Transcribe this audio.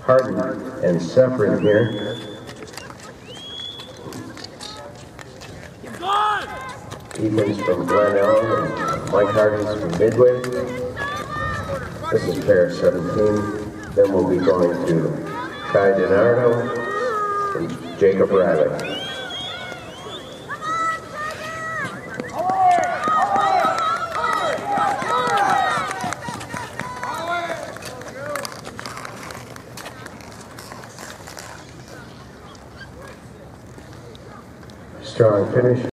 Hardin and Sefrin here. Ethan's from Glen Ellen and Mike Hardin's from Midway. This is pair 17. Then we'll be going to Kai DiNardo and Jacob Riley. Strong finish.